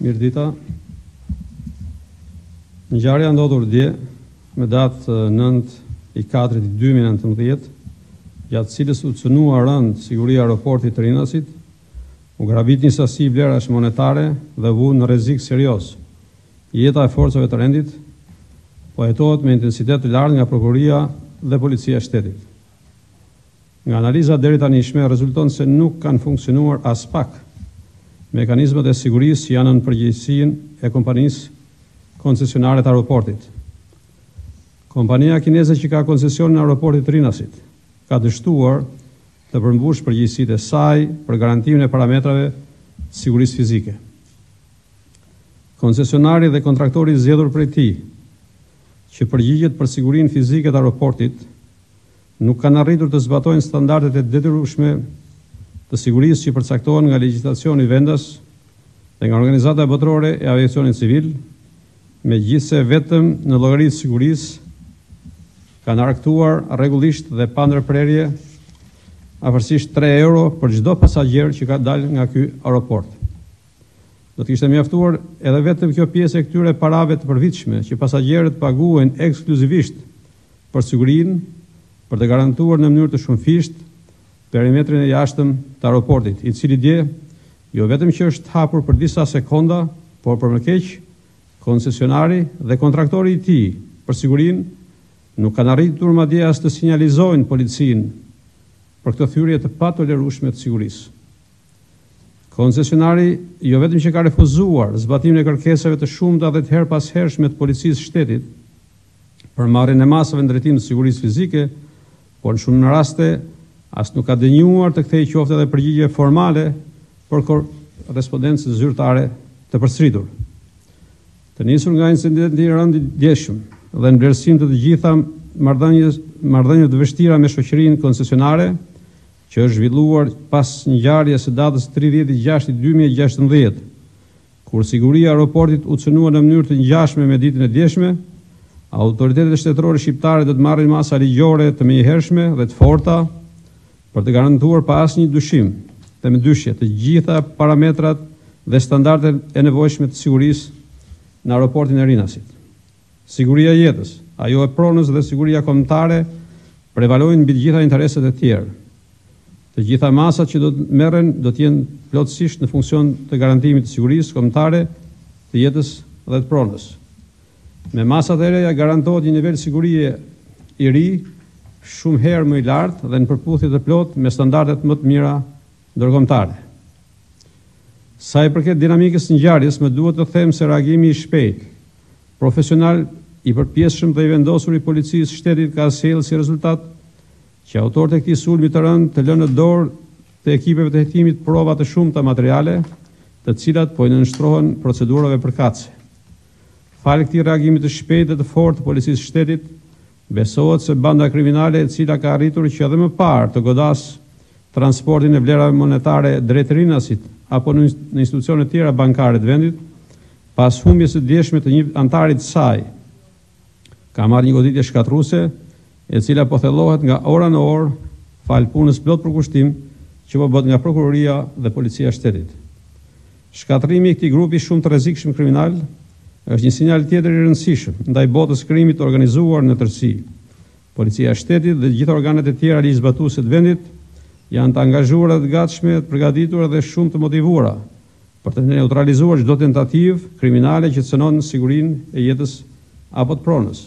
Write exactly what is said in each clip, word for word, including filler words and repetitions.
Mirdita. Ngjarja ndodhur dje me datë nëntë i katërt i dy mijë e nëntëmbëdhjetë, gjatë cilës u cënua rënd siguria e aeroportit të Rinasit, u grabit një sasi vlerash monetare dhe vu në rrezik serioz jeta e forcave të rendit, po hetohet me intensitet të lartë nga prokuroria dhe policia e shtetit. Nga analiza deri tanishme rezulton se nuk kanë funksionuar as pak mekanizmat e sigurisë që janë në përgjegjësinë e kompanisë koncesionare të aeroportit. Kompania kineze që ka koncesion në aeroportit të Rinasit ka dështuar të përmbush përgjegjësitë e saj për garantimin e parametrave të sigurisë fizike. Koncesionari dhe kontraktori zgjedhur prej tij, që përgjigjet për sigurinë fizike të aeroportit, nuk kanë arritur të zbatojnë standardet e detyrueshme të sigurisë që përcaktohen nga legjislacioni vendas dhe nga Organizata Botërore e Aviacionit Civil, megjithse vetëm në llogaritë sigurisë kanë argëtuar rregullisht dhe pa ndërprerje afërsisht tre euro për çdo pasagjer që ka dalë nga ky aeroport. Do të kishte mjaftuar edhe vetëm kjo pjesë e këtyre parave të përvitshme që pasagjerët paguajnë ekskluzivisht për sigurinë, për të garantuar në mënyrë të shumëfisht perimetrin e jashtëm të aeroportit, i cili dje jo vetëm që është hapur për disa sekonda, por për më keq, koncesionari dhe kontraktori i tij për sigurinë nuk kanë arritur madje as të sinjalizojnë policinë për këtë thyrje të patolerueshme të sigurisë. Koncesionari jo vetëm që ka refuzuar zbatimin e kërkesave të shumta dhe të her pas hershme të policisë shtetit për marrjen e masave në drejtim të sigurisë fizike, por në shumë raste as nuk ka dënjuar të kthejë qoftë edhe përgjigje formale për korrespondencë zyrtare të përsëritur. Të nisur nga incidenti i rënd i djeshëm dhe në vlerësim të të gjitha marrëdhënieve të vështira me shoqërinë koncesionare, që është zhvilluar pas ngjarjes së datës tridhjetë gjashtë dy mijë e gjashtëmbëdhjetë, kur siguria e aeroportit u cënua në mënyrë të ngjashme me ditën e djeshme, autoritetet shtetërore shqiptare do të marrin masa ligjore të menjëhershme dhe të forta për të garantuar pa asnjë dyshim dhe me dyshje të gjitha parametrat dhe standardet e nevojshme të sigurisë në aeroportin e Rinasit. Siguria e jetës, ajo e pronës dhe siguria kombëtare prevalojnë mbi të gjitha interesat e tjerë. Të gjitha masat që do të merren do të jenë plotësisht në funksion të garantimit të sigurisë kombëtare, të jetës dhe të pronës. Me masat e reja garantohet një nivel sigurie i ri, shumë herë më i lartë dhe në përputhje të plot me standardet më të mira ndërkombëtare. Sa i përket dinamikës së ngjarjes, më duhet të them se reagimi i shpejtë, profesional, i përpjeshëm dhe i vendosur i policisë shtetit ka sjellë si rezultat që autorët e këtij sulmi të rënd të lënë në dorë të ekipeve të hetimit prova të shumta materiale, të cilat po i nënshtrohen procedurave përkatëse. Falë këtij reagimi të shpejtë dhe të fortë të policisë shtetit, besohet se banda kriminale e cila ka arritur që edhe më parë të godas transportin e vlerave monetare drejt Rinasit apo në institucione tjera bankare të vendit, pas humbjes së djeshme të një antarit të saj, ka marrë një goditje shkatruese, e cila po thellohet nga ora në orë fal punës plot përkushtim që po bëhet nga prokuroria dhe policia e shtetit. Shkatrimi i këtij grupi shumë të rrezikshëm kriminal është një sinjal tjetër i rëndësishëm ndaj botës krimit të organizuar në tërësi. Policia e shtetit dhe gjitha organet e tjera ligjzbatuese të vendit janë të angazhuara dhe të gatshme, të përgatitura dhe shumë të motivuara për të neutralizuar çdo tentativë kriminale që cënon sigurinë e jetës apo të pronës.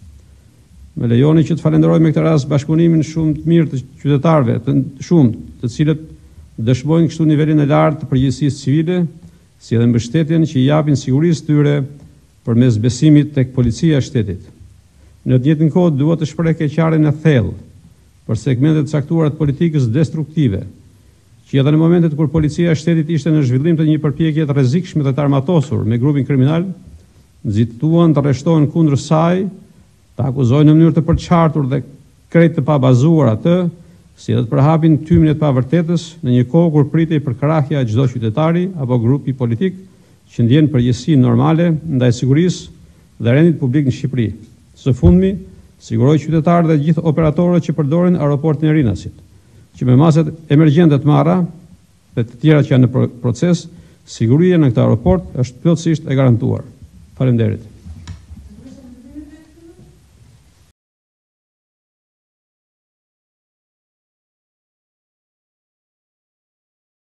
Me lejoni që të falenderoj me këtë rast bashkëpunimin shumë të mirë të qytetarëve, të shumë, të cilët dëshmojnë kështu nivelin e lartë të përgjegjësisë civile, si edhe mbështetjen që i japin sigurisë tyre përmes besimit tek policia e shtetit. Në të njëjtën kohë duhet të shpreh keqardhjen e thellë për segmentet e caktuara të politikës destruktive, që edhe në momentet kur policia e shtetit ishte në zhvillim të një përpjekje të rrezikshme dhe të armatosur me grupin kriminal, nxituan të arreshtohen kundër saj, të akuzojnë në mënyrë të përqartur dhe krejt të pabazuar atë, si edhe të përhapin tymin e të pavërtetës në një kohë kur pritej përkrahja e çdo qytetari apo grupi politik që ndjen përgjegjësi normale ndaj sigurisë dhe rendit publik në Shqipëri. Së fundmi, siguroj qytetarët dhe gjithë operatorët që përdorin aeroportin e Rinasit, që me masat emergjente të marra dhe të tjera që janë në proces, Siguria në këtë aeroport është plotësisht e garantuar. Faleminderit.